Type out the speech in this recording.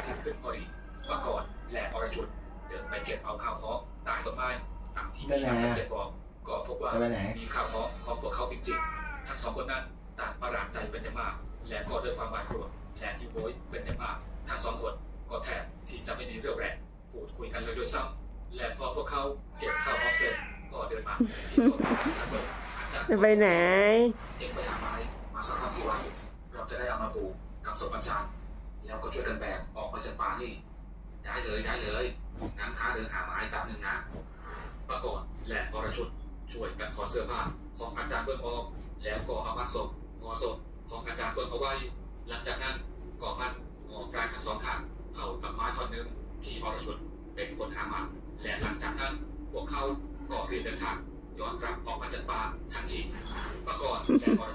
อาทิตย์ขึ้นพอดีปกรณ์และอรชุนเดินไปเก็บเอาข้าวเคาะตายต้นไม้ตามที่มีนักตะเกียบบอกก็พบว่ามีข้าวเคาะของพวกเขาจริงๆทั้งสองคนนั้นต่างประหลาดใจเป็นอย่างมากและก็ด้วยความหวาดกลัวและหิวโหยเป็นอย่างมากทั้งสองคนก็แทบที่จะไม่มีเรี่ยวแรงพูดคุยกันเลยด้วยซ้ำและพอพวกเขาเก็บข้าวของเสร็จก็เดินมาที่โซนชั้นบนอาจารย์จะไปไหนเอ็งไปหาไม้มาสักคำสิวะเราจะได้เอามาผูกกับศพอาจารย์แล้วก็ช่วยกันแบกออกไปจากป่านี่ได้เลยงั้นข้าเดินหาไม้แป๊บนึงนะปะกรณ์และอรชุนช่วยกันขอเสื้อผ้าของอาจารย์เบิ้งออกแล้วก็เอามัดศพห่อศพของอาจารย์เบิ้งเอาไว้หลังจากนั้นก็มัดห่อกายทั้งสองข้างเข้ากับไม้ท่อนหนึ่งที่อรชุนเป็นคนหามาและหลังจากนั้นพวกเขาก็รีบเดินทางย้อนกลับออกมาจากป่าทันทีปะกรณ์และอร